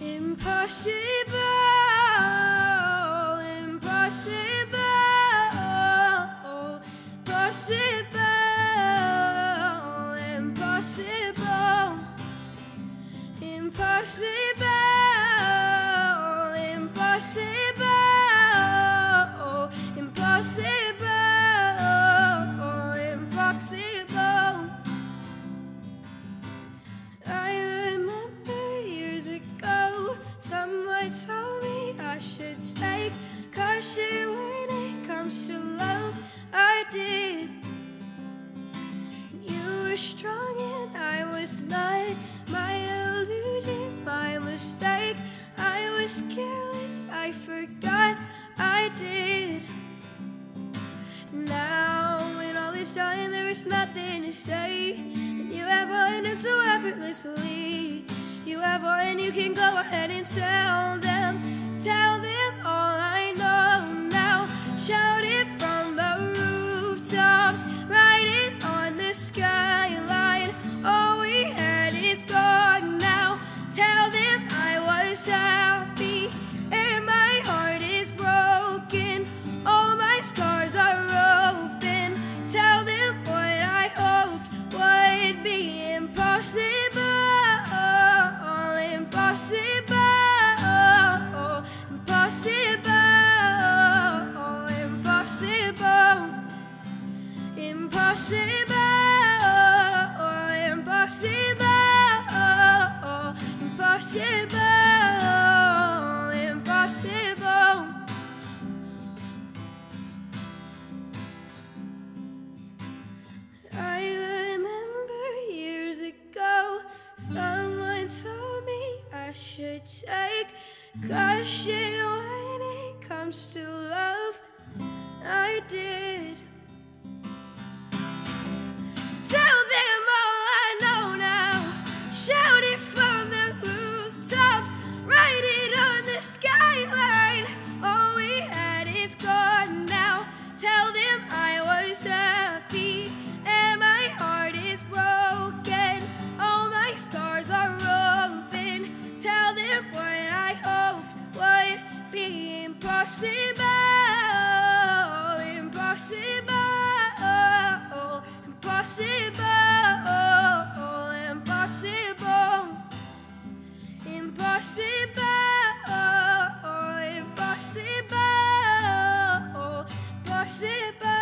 Impossible, impossible, possible, impossible, impossible, impossible, impossible, impossible. I remember years ago, someone told me I should take caution when it comes to love. I did. You were strong and I was not. My illusion, my mistake. I was careless, I forgot I did. Now when all is done, there is nothing to say. And you have one and so effortlessly. You have one, you can go ahead and tell them all I know now. Shout it from the rooftops, write it on the skyline. All we had is gone now. Tell them I was happy and my heart is broken. All my scars are open. Tell them what I hoped would be impossible. Impossible, impossible, impossible, impossible, impossible, impossible. I remember years ago, someone told me I should take caution when it comes to love. I did. So tell them all I know now. Shout it from the rooftops, write it on the skyline. All we had is gone now. Tell them I was happy and my heart is broken. All my scars are open. Tell them what I hoped would be impossible. Impossible, impossible, impossible, impossible, impossible, impossible.